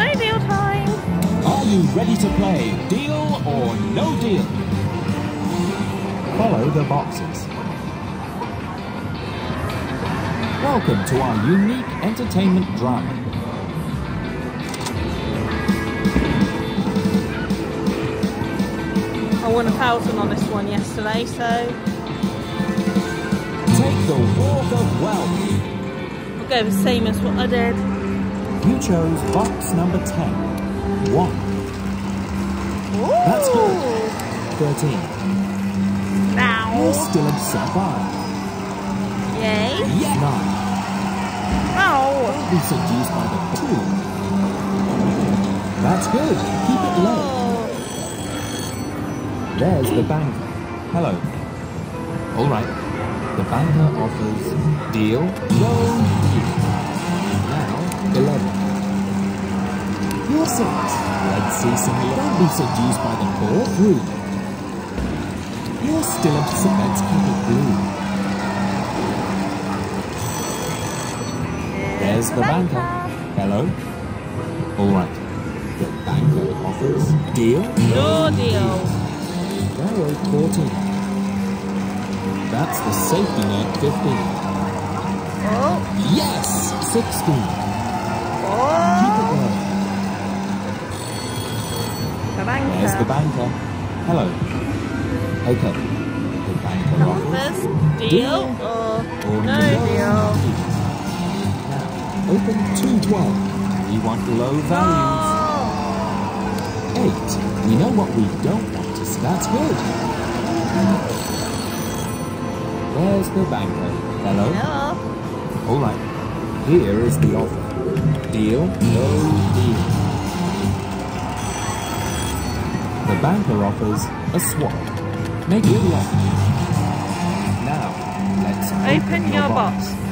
No deal time. Are you ready to play Deal or No Deal? Follow the boxes. Welcome to our unique entertainment drama. I won 1,000 on this one yesterday, so Take the walk of wealth. I'll go the same as what I did. You chose box number 10. 1. That's good. 13. Now. You're still upset by. Yay. Yeah. 9. Ow. Be seduced by the 2. That's good. Keep it low. There's the banker. Hello. All right. The banker offers deal, no deal. Now, 11. You're 6. Let's see some. Don't be seduced by the 4. 3. You're still upset. Let's keep it blue. There's the banker. Hello. All right. The banker offers deal, No deal. Narrow 14. That's the safety net 15. Oh. Yes! 16. Oh. Keep it low. The banker. There's the banker. Hello. Okay. The banker offers Deal or no deal. Now, open 212. We want low values. Oh. 8. We know what we don't want to see. That's good. There's the banker. Hello? Hello. All right. Here is the offer. Deal, no deal. The banker offers a swap. Make it lock. Now, let's Open your box.